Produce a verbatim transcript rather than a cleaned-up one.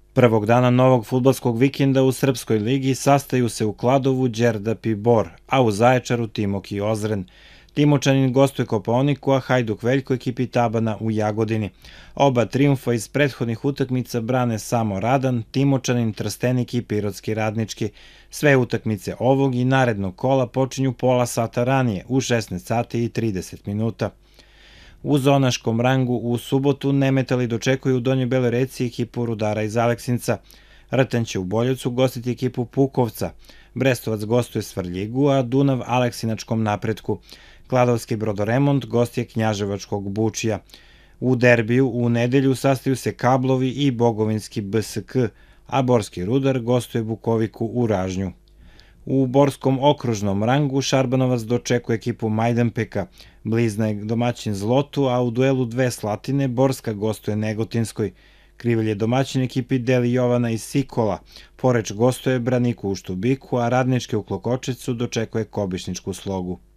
Prvog dana novog fudbalskog vikenda u Srpskoj ligi sastaju se u Kladovu Đerdap i Bor, a u Zaječaru Timok i Ozren. Timočanin gostuje Kopaoniku, a Hajduk Veljko ekipi Tabana u Jagodini. Oba trijumfa iz prethodnih utakmica brane samo Radan, Timočanin, Trstenik i Pirotski Radnički. Sve utakmice ovog i narednog kola počinju pola sata ranije, u šesnaest sati i trideset minuta. U zonaškom rangu u subotu Nemetali dočekuju u Donjoj Beloj Reci ekipu Rudara iz Aleksinca. Rtan će u Boljevcu gostiti ekipu Pukovca. Brestovac gostuje Svrljigu, a Dunav Aleksinačkom Napretku. Kladovski Brodoremont gostuje Knjaževačkog Bučija. U derbiju u nedelju sastaju se Kablovi i Bogovinski B S K, a Borski Rudar gostuje Bukoviku u Ražnju. U borskom okružnom rangu Šarbanovac dočekuje ekipu Majdanpeka. Blizna je domaćin Zlotu, a u duelu dve Slatine Borska gostuje Negotinskoj. Krivelj je domaćin ekipi Deli Jovana iz Sikola. Poreč gostuje Braniku u Štubiku, a Radnički u Klokočecu dočekuje Kobišničku Slogu.